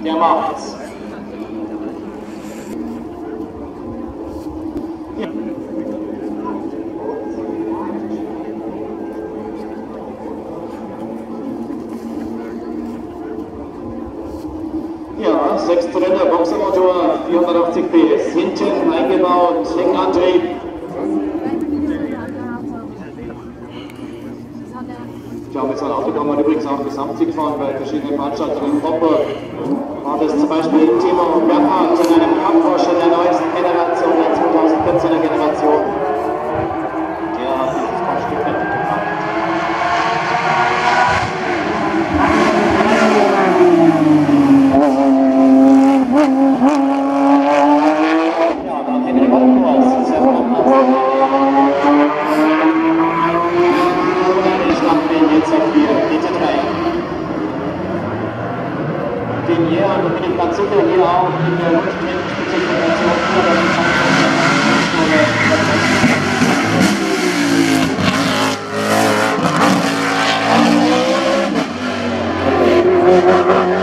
Der macht's. Ja, 6 Zylinder Boxermotor, 480 PS, hinten eingebaut, Heckantrieb. Ich glaube, mit so einem Auto kann man übrigens auch Gesamtsieg fahren bei verschiedenen Veranstaltungen. In Popper war das zum Beispiel Timo Bernhard in einem Kampfporsche der neuesten Generation, der 2014er Generation. Der hat dieses Fahrstück fertig gemacht. Ja, dann Henrik Hoffmann, sehr gut. Jetzt auf 4, Mitte 3. Den hier, da bin ich ganz sicher, hier auch in der Multitrack-Spezifikation.